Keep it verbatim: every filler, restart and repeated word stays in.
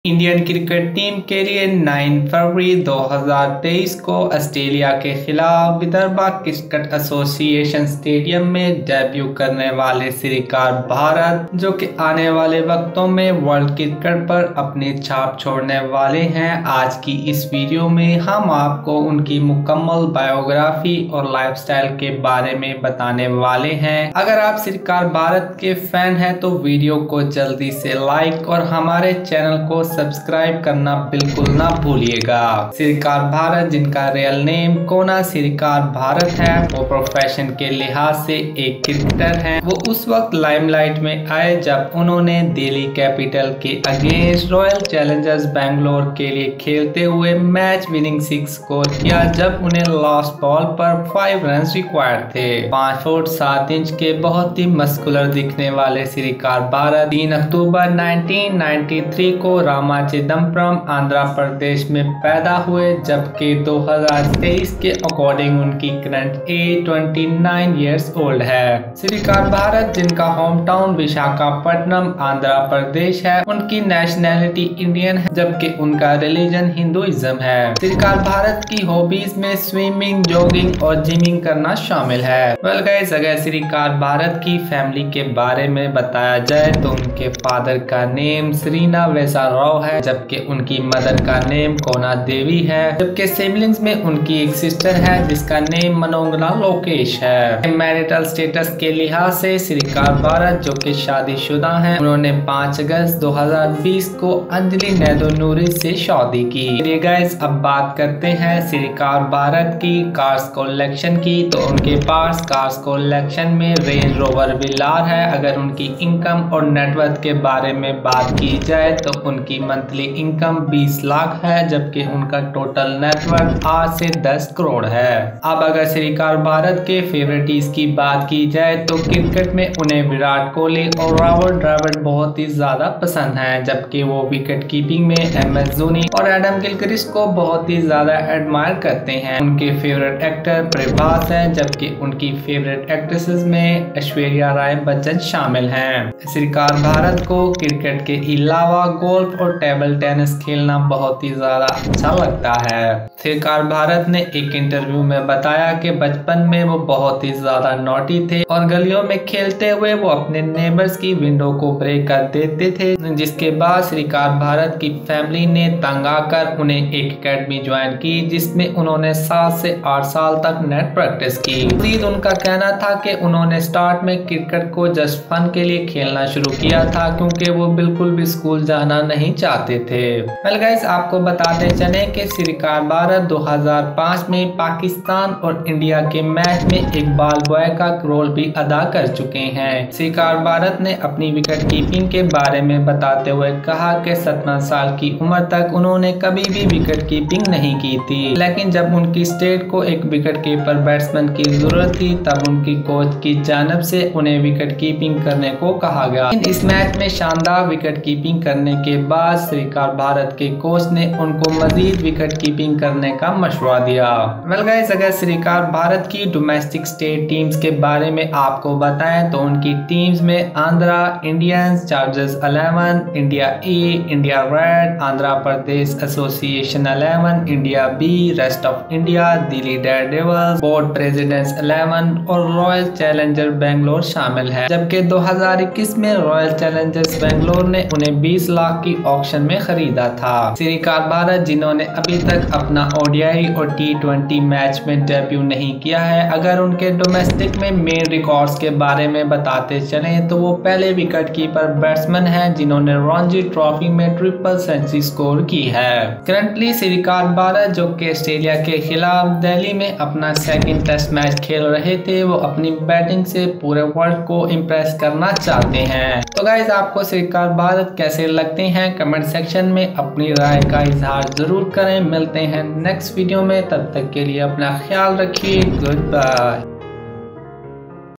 Indian cricket team के लिए नौ फरवरी दो हज़ार तेईस को ऑस्ट्रेलिया के खिलाफ विदर्भा क्रिकेट एसोसिएशन स्टेडियम में डेब्यू करने वाले श्रीकार भारत, जो कि आने वाले वक्तों में वर्ल्ड क्रिकेट पर अपनी छाप छोड़ने वाले हैं। आज की इस वीडियो में हम आपको उनकी मुकम्मल बायोग्राफी और लाइफस्टाइल के बारे में बताने वाले हैं। अगर आप श्रीकार भारत के फैन हैं तो वीडियो को जल्दी से लाइक और हमारे चैनल को सब्सक्राइब करना बिल्कुल ना भूलिएगा। श्रीकार भारत, जिनका रियल नेम कोना श्रीकार भारत है, वो प्रोफेशन के लिहाज से एक क्रिकेटर हैं। वो उस वक्त लाइमलाइट में आए जब उन्होंने दिल्ली कैपिटल के अगेंस्ट रॉयल चैलेंजर्स बैंगलोर के लिए खेलते हुए मैच विनिंग सिक्स स्कोर किया, जब उन्हें लास्ट बॉल पर फाइव रन रिक्वायर्ड थे। पाँच फुट सात इंच के बहुत ही मस्कुलर दिखने वाले श्रीकार भारत तीन अक्टूबर उन्नीस सौ तिरानवे को रामाचिदम्बरम आंध्र प्रदेश में पैदा हुए, जबकि दो हज़ार तेईस के अकॉर्डिंग उनकी करंट एज उनतीस इयर्स ओल्ड है। श्रीकार भारत, जिनका होम टाउन विशाखापट्टनम आंध्र प्रदेश है, उनकी नेशनैलिटी इंडियन है, जबकि उनका रिलीजन हिंदुइज्म है। श्रीकार भारत की हॉबीज में स्विमिंग, जॉगिंग और जिमिंग करना शामिल है। वेल गाइस, अगर श्रीकार भारत की फैमिली के बारे में बताया जाए तो उनके फादर का नेम श्रीना वैसा राव है, जबकि उनकी मदर का नेम कोना देवी है। जबकि सिबलिंग्स में उनकी एक सिस्टर है जिसका नेम मनोंगना लोकेश है। मैरिटल स्टेटस के लिहाज से श्रीकार भारत, जो कि शादीशुदा हैं, उन्होंने पाँच अगस्त दो हज़ार बीस को अंजलि नैदोनूरी से शादी की। चलिए गाइस, अब बात करते हैं श्रीकार भारत की कार्स कलेक्शन की। तो उनके पास कार्स कलेक्शन में रेंज रोवर विलार है। अगर उनकी इनकम और नेटवर्थ के बारे में बात की जाए तो उनकी मंथली इनकम बीस लाख है, जबकि उनका टोटल नेटवर्थ आठ से दस करोड़ है। अब अगर श्रीकार भारत के फेवरेटिस की बात की जाए तो क्रिकेट में उन्हें विराट कोहली और राहुल द्रविड़ बहुत ही ज्यादा पसंद हैं, जबकि वो विकेट कीपिंग में एम एस धोनी और एडम गिलक्रिस्ट को बहुत ही ज्यादा एडमायर करते हैं। उनके फेवरेट एक्टर प्रभास है, जबकि उनकी फेवरेट एक्ट्रेसेस में ऐश्वर्या राय बच्चन शामिल हैं। श्रीकार भारत को क्रिकेट के अलावा गोल्फ और टेबल टेनिस खेलना बहुत ही ज्यादा अच्छा लगता है। श्रीकार भारत ने एक इंटरव्यू में बताया कि बचपन में वो बहुत ही ज्यादा नॉटी थे और गलियों में खेलते हुए वो अपने नेबर्स की विंडो को ब्रेक कर देते थे, जिसके बाद श्रीकार भारत की फैमिली ने तंग आकर उन्हें एक एकेडमी ज्वाइन की, जिसमें उन्होंने सात से आठ साल तक नेट प्रैक्टिस की। मजीद उनका कहना था कि उन्होंने स्टार्ट में क्रिकेट को जस्ट फन के लिए खेलना शुरू किया था, क्योंकि वो बिल्कुल भी स्कूल जाना नहीं चाहते थे। वेल गाइस, आपको बताते चले कि श्रीकार भारत दो हज़ार पाँच में पाकिस्तान और इंडिया के मैच में एक बॉल बॉय का रोल भी अदा कर चुके हैं। श्रीकार भारत ने अपनी विकेट कीपिंग के बारे में बताते हुए कहा कि सत्रह साल की उम्र तक उन्होंने कभी भी विकेट कीपिंग नहीं की थी, लेकिन जब उनकी स्टेट को एक विकेट कीपर बैट्समैन की जरूरत थी तब उनकी कोच की जानब से उन्हें विकेट कीपिंग करने को कहा गया। इस मैच में शानदार विकेट कीपिंग करने के बाद श्रीकार भारत के कोच ने उनको मजीद विकेट कीपिंग करने का मशवरा दिया। वेल गाइस, अगर श्रीकार भारत की डोमेस्टिक स्टेट टीम्स के बारे में आपको बताएं तो उनकी टीम्स में Andhra Indians, chargers eleven, India A, India red, Andhra Pradesh association eleven, India B, rest of India, Delhi daredevils, board presidents eleven और रॉयल चैलेंजर बैंगलोर शामिल है। जबकि दो हज़ार इक्कीस में रॉयल चैलेंजर्स बैंगलोर ने उन्हें बीस लाख की ऑक्शन में खरीदा था। श्रीकार भारत, जिन्होंने अभी तक अपना ओडीआई और टी ट्वेंटी मैच में डेब्यू नहीं किया है, अगर उनके डोमेस्टिक में मेन रिकॉर्ड्स के बारे में बताते चले तो वो पहले विकेट कीपर बैट्समैन हैं जिन्होंने रणजी ट्रॉफी में ट्रिपल सेंचुरी स्कोर की है। करंटली श्रीकार भारत, जो कि ऑस्ट्रेलिया के खिलाफ दिल्ली में अपना सेकंड टेस्ट मैच खेल रहे थे, वो अपनी बैटिंग से पूरे वर्ल्ड को इम्प्रेस करना चाहते हैं। तो गाइस, आपको श्रीकार भारत कैसे लगते हैं, कमेंट सेक्शन में अपनी राय का इजहार जरूर करें। मिलते हैं नेक्स्ट वीडियो में, तब तक के लिए अपना ख्याल रखिए। Good bye.